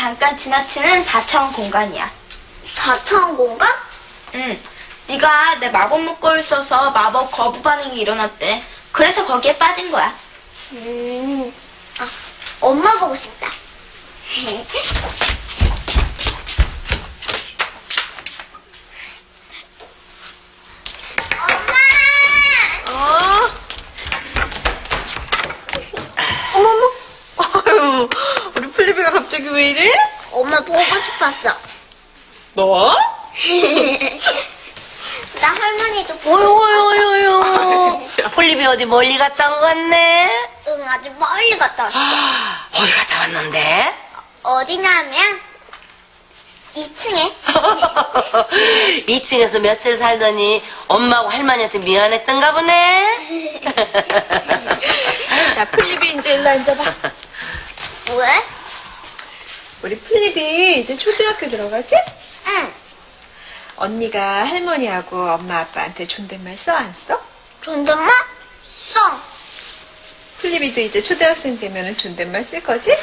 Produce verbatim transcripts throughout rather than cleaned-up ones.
잠깐 지나치는 사 차원 공간이야. 사 차원 공간? 응. 네가 내 마법 목걸이를 써서 마법 거부 반응이 일어났대. 그래서 거기에 빠진 거야. 음, 아, 엄마 보고 싶다. 어? 어머머. 아유, 우리 플리비가 갑자기 왜 이래? 엄마 보고 싶었어. 뭐? 나 할머니도 보고 어유, 싶었어. 어유, 어유, 어유. 폴리비 어디 멀리 갔다 온 것 같네? 응, 아주 멀리 갔다 왔어. 어디 갔다 왔는데? 어디냐면 이 층에. 이 층에서 며칠 살더니 엄마하고 할머니한테 미안했던가 보네? 자, 플리비 이제 일로 앉아봐. 왜? 우리 플리비 이제 초등학교 들어가지? 응. 언니가 할머니하고 엄마 아빠한테 존댓말 써 안 써? 존댓말? 써. 플리비도 이제 초등학생 되면 존댓말 쓸 거지?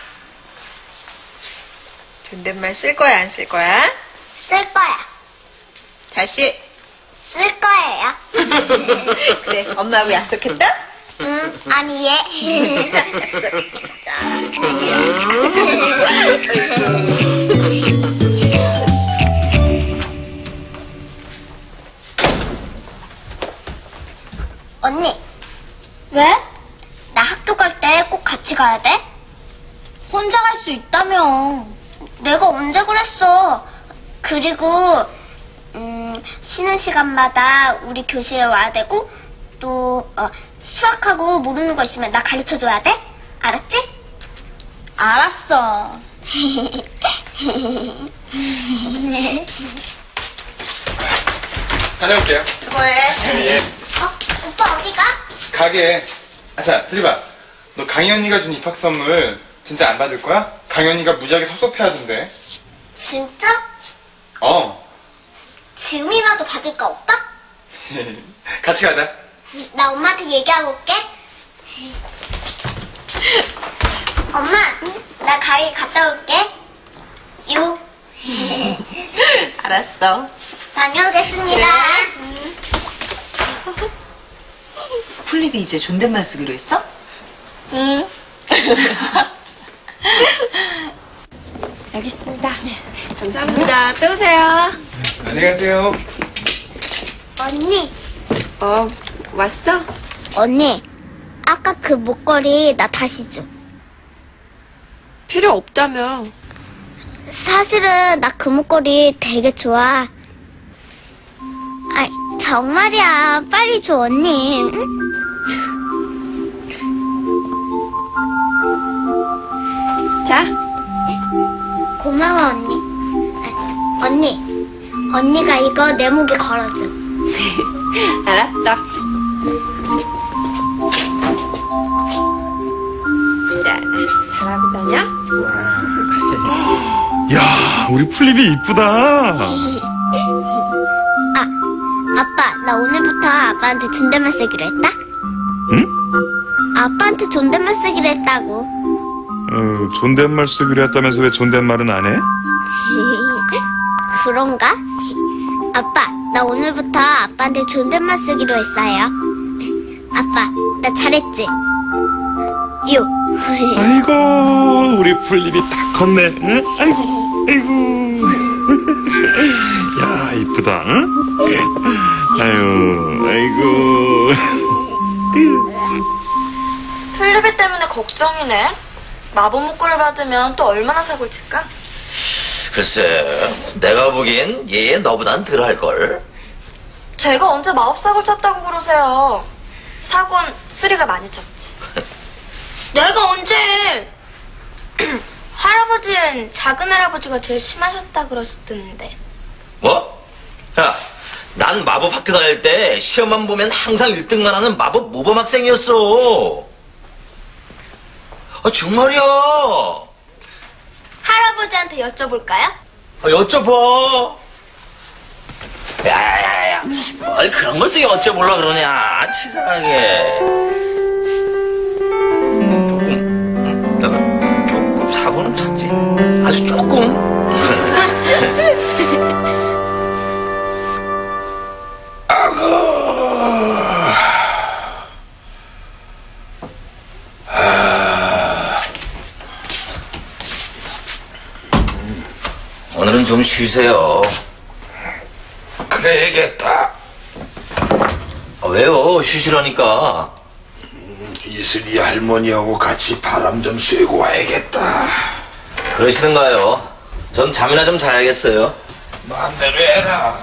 존댓말 쓸 거야 안 쓸 거야? 쓸 거야. 다시. 쓸 거예요. 그래, 엄마하고 약속했다? 응, 아니 얘. 자, 약속했다. 언니, 왜? 나 학교 갈 때 꼭 같이 가야 돼? 혼자 갈 수 있다며. 내가 언제 그랬어? 그리고 음, 쉬는 시간마다 우리 교실에 와야 되고 또 어, 수학하고 모르는 거 있으면 나 가르쳐줘야 돼? 알았지? 알았어. 다녀올게요. 수고해. 예. 어? 오빠 어디 가? 가게. 아자, 플리바. 너 강희 언니가 준 입학 선물 진짜 안 받을 거야? 강희 언니가 무지하게 섭섭해하던데. 진짜? 어. 지금이라도 받을까 오빠? 같이 가자. 나 엄마한테 얘기하고 올게. 엄마, 나 가게 갔다 올게. 요. 알았어. 다녀오겠습니다. 플리비 이제 존댓말 쓰기로 했어? 응. 여기 있습니다. 감사합니다. 또 오세요. 안녕히 가세요. 언니, 어, 왔어? 언니, 아까 그 목걸이 나 다시 줘. 필요 없다며. 사실은 나 그 목걸이 되게 좋아. 아, 정말이야. 빨리 줘, 언니. 응? 자, 고마워, 언니. 아, 언니, 언니가 이거 내 목에 걸어줘. 알았어. 자, 잘하고 다녀. 야, 우리 플립이 이쁘다. 아, 아빠, 나 오늘부터 아빠한테 존댓말 쓰기로 했다? 응? 아빠한테 존댓말 쓰기로 했다고. 어, 존댓말 쓰기로 했다면서 왜 존댓말은 안 해? 그런가? 아빠, 나 오늘부터 아빠한테 존댓말 쓰기로 했어요. 아빠, 나 잘했지? 요. 아이고, 우리 플립이 딱 컸네. 응? 아이고, 아이고. 야, 이쁘다. 응? 아유, 아이고. 플리비 때문에 걱정이네. 마법 목걸이 받으면 또 얼마나 사고 있을까? 글쎄, 내가 보기엔 얘 너보단 덜 할걸. 제가 언제 마법사고를 쳤다고 그러세요. 사고는 수리가 많이 쳤지. 내가 언제? 할아버지는 작은 할아버지가 제일 심하셨다 그러시던데. 뭐? 야, 난 마법 학교 다닐 때 시험만 보면 항상 일 등만 하는 마법 모범 학생이었어. 아, 정말이야. 할아버지한테 여쭤볼까요? 아, 여쭤봐. 야야야야, 뭘 그런 걸 또 여쭤보려 그러냐, 치사하게. 조금, 음, 내가 조금 사고는 쳤지. 아주 조금. 오늘은 좀 쉬세요. 그래야겠다. 아, 왜요? 쉬시라니까. 이슬이 할머니하고 같이 바람 좀 쐬고 와야겠다. 그러시든가요. 전 잠이나 좀 자야겠어요. 마음대로 해라.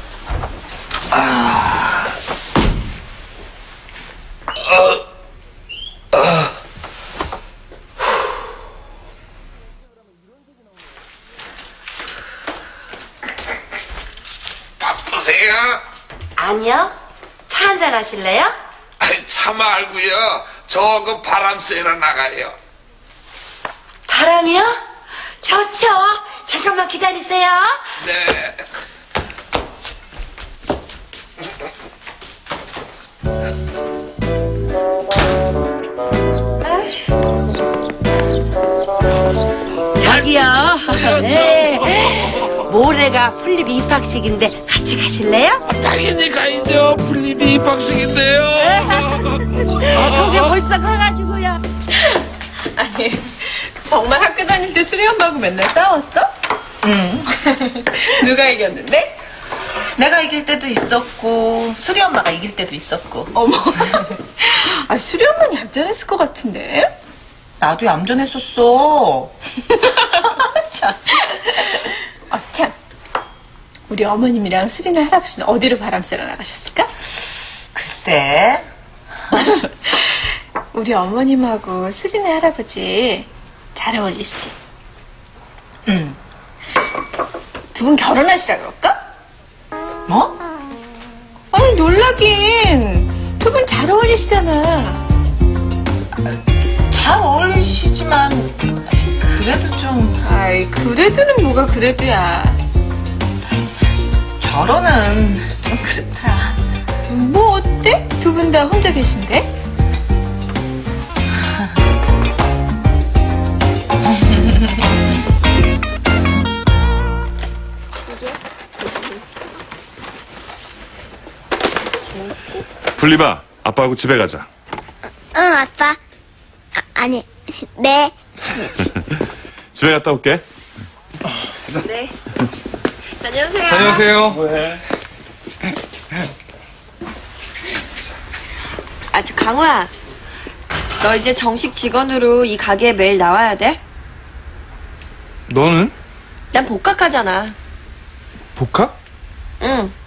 바쁘세요? 아니요. 차 한잔 하실래요? 아이, 차 말고요. 저 그 바람 쐬러 나가요. 바람이요? 좋죠. 잠깐만 기다리세요. 네. 저기요. 네. 모레가 풀립 입학식인데 같이 가실래요? 당연히 가야죠. 풀립이 입학식인데요. 거기 벌써 가가지고요. 아니, 정말 학교 다닐 때 수리 엄마하고 맨날 싸웠어? 응. 누가 이겼는데? 내가 이길 때도 있었고 수리 엄마가 이길 때도 있었고. 어머. 아, 수리 엄마는 얌전했을 것 같은데? 나도 얌전했었어. 참. 아, 참. 우리 어머님이랑 수리나 할아버지는 어디로 바람 쐬러 나가셨을까? 글쎄. 우리 어머님하고 수리나 할아버지 잘 어울리시지? 응. 두 분 결혼하시라 그럴까? 뭐? 아니, 놀라긴. 두 분 잘 어울리시잖아. 잘 어울리시지만 그래도 좀 아이, 그래도는 뭐가 그래도야. 결혼은 좀 그렇다. 뭐 어때? 두 분 다 혼자 계신데? 풀리바, 아빠하고 집에 가자. 응, 아빠. 아, 아니, 네. 집에 갔다 올게. 네. 안녕하세요. 다녀오세요. 뭐해? 아, 저 강호야. 너 이제 정식 직원으로 이 가게에 매일 나와야 돼? 너는? 난 복학하잖아. 복학? 응.